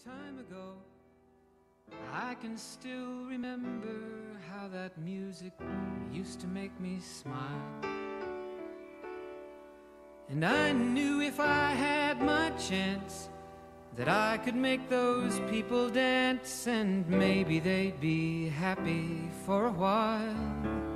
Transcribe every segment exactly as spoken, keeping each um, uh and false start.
time ago, I can still remember how that music used to make me smile. And I knew if I had my chance that I could make those people dance, and maybe they'd be happy for a while.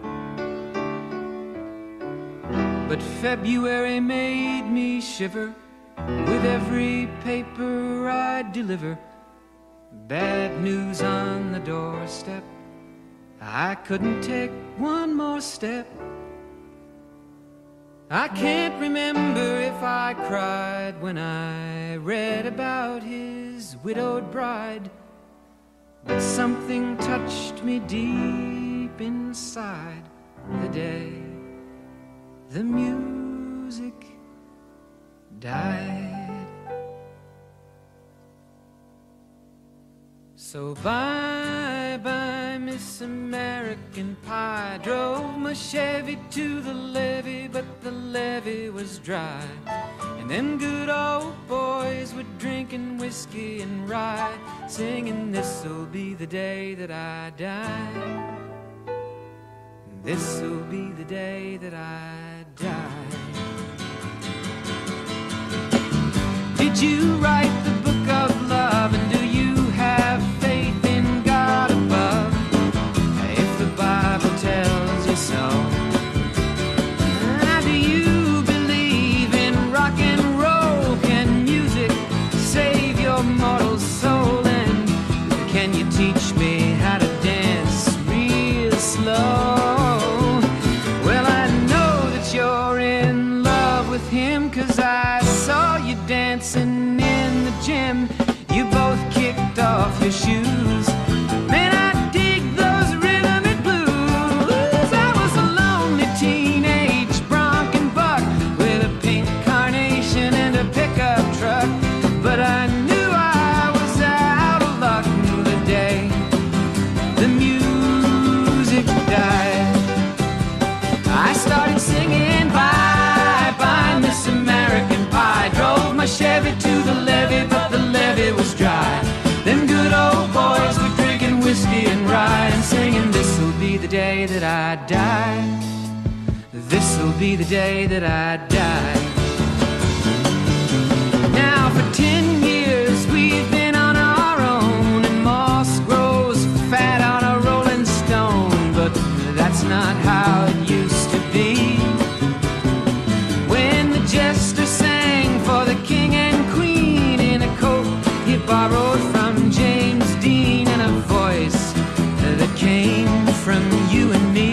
But February made me shiver with every paper I deliver. Bad news on the doorstep, I couldn't take one more step. I can't remember if I cried when I read about his widowed bride, but something touched me deep inside the day the music died. So bye-bye, Miss American Pie. Drove my Chevy to the levee, but the levee was dry. And them good old boys were drinking whiskey and rye, singing, this'll be the day that I die. This'll be the day that I die. Did you write the book of love, and do you have faith in God above? If the Bible tells you so. Now, do you believe in rock and roll? Can music save your mortal soul? And can you teach me how to dance real slow? Well, I know that you're in love with him, 'cause I saw you dancing in the gym. You both kicked off your shoes. Man, I dig those rhythm and blues. I was a lonely teenage bronc and buck with a pink carnation and a pickup truck, but I knew I was out of luck the day the music died. I started singing bye-bye, Miss American Pie. Drove my Chevy to the levee, but the levee was dry. Them good old boys were drinking whiskey and rye, and singing, this'll be the day that I die. This'll be the day that I die. Now for ten years we've been on our own, and moss grows fat on a rolling stone, but that's not how it used to be. When the jester sang for the king and queen in a coat he borrowed from James Dean, and a voice that came from you and me.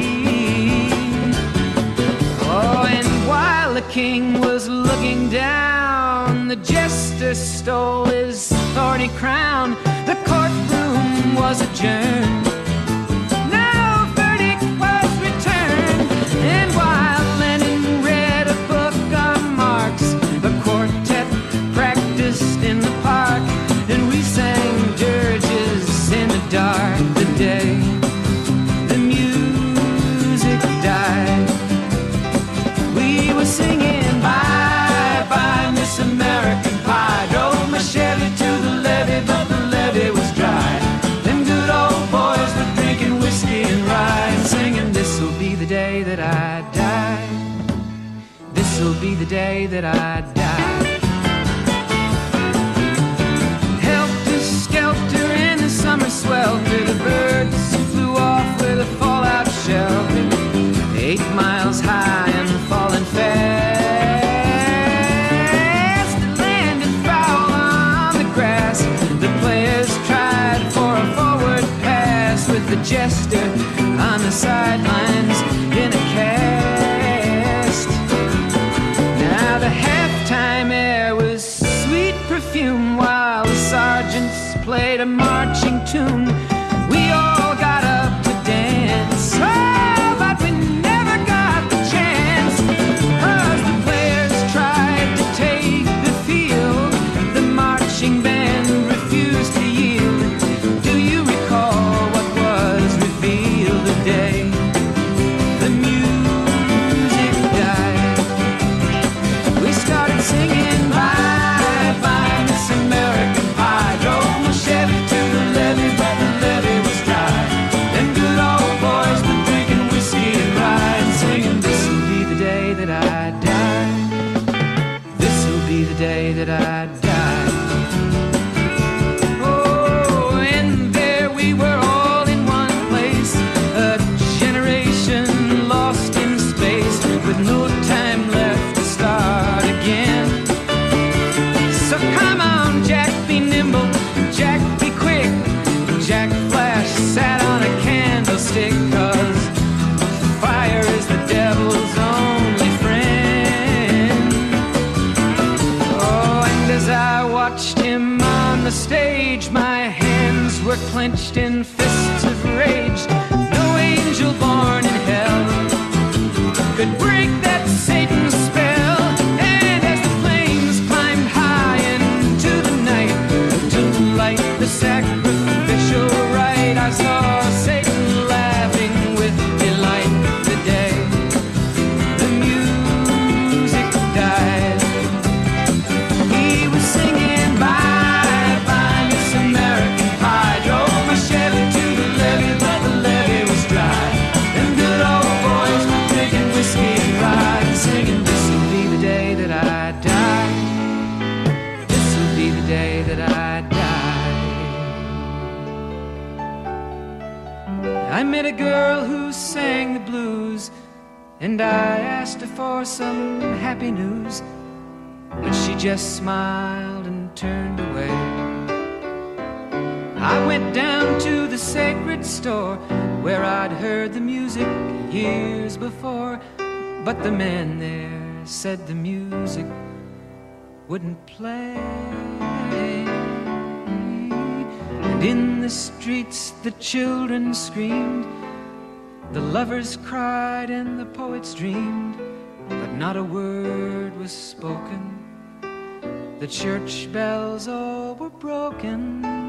Oh, and while the king was looking down, the jester stole his thorny crown. The courtroom was adjourned. No verdict was returned. And while Lennon read a book on Marx, the quartet practiced in the park, and we sang dirges in the dark the day the music died. We were singing bye-bye, Miss American Pie. Drove my Chevy to the levee, but the levee was dry. Them good old boys were drinking whiskey and rye, and singing, this'll be the day that I die. This'll be the day that I die. Helter-skelter in the summer swelter, the birds flew off with a fallout shelter. Eight miles high and falling fast. It landed foul on the grass. The players tried for a forward pass, with the jester on the sidelines in a cast. Now the halftime air was sweet perfume, while the sergeants played a marching tune. We all got up to dance, oh, but we never got the chance, 'cause the players tried to take the field. The marching band refused to yield. Do you recall what was revealed the day the music died? We started singing bye-bye, Miss American Pie. day that I die. Oh, and there we were all in one place, a generation lost in space, with no time left to start again. So come on, Jack, be nimble, Jack, be quick. Jack Flash sat on a candlestick, 'cause fire is the devil's only friend. Oh, and as I watched him on the stage, my hands were clenched in fists of rage. No angel born in hell could break that Satan's spell. And as the flames climbed high into the night to light the sacrificial rite, I saw Satan laughing with delight the day the music died. He was singing bye bye Miss American Pie, drove my Chevy to the levee, but the levee was dry. Them good old boys were drinking whiskey and rye, singing, this'll be the day that I die. This'll be the day that I die. I met a girl who sang the blues, and I asked her for some happy news, but she just smiled and turned away. I went down to the sacred store where I'd heard the music years before, but the man there said the music wouldn't play. And in the streets the children screamed, the lovers cried and the poets dreamed, but not a word was spoken. The church bells all were broken,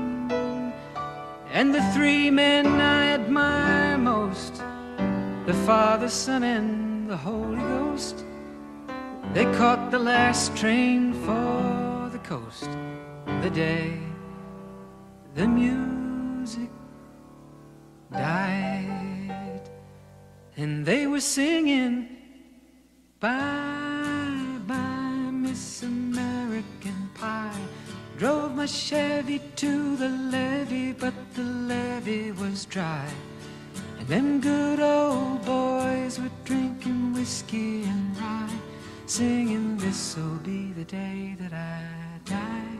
and the three men I admire most, the Father, Son, and the Holy Ghost, they caught the last train for the coast the day the music died. And they were singing bye bye Miss American Pie, drove my Chevy to the levee, but the levee was dry. And them good old boys were drinking whiskey and rye, singing, this'll be the day that I die.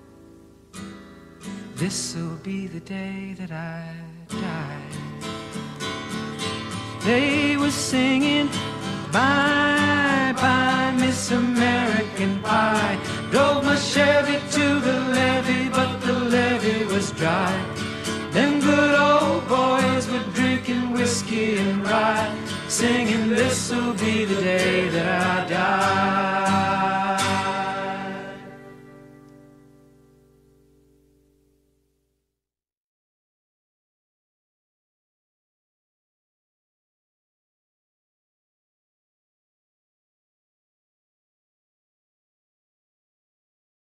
This'll be the day that I die. They were singing bye bye Miss American Pie, drove my Chevy to the levee, but the levee was dry. Them good old boys were drinking whiskey and rye, singing, this'll be the day that I die.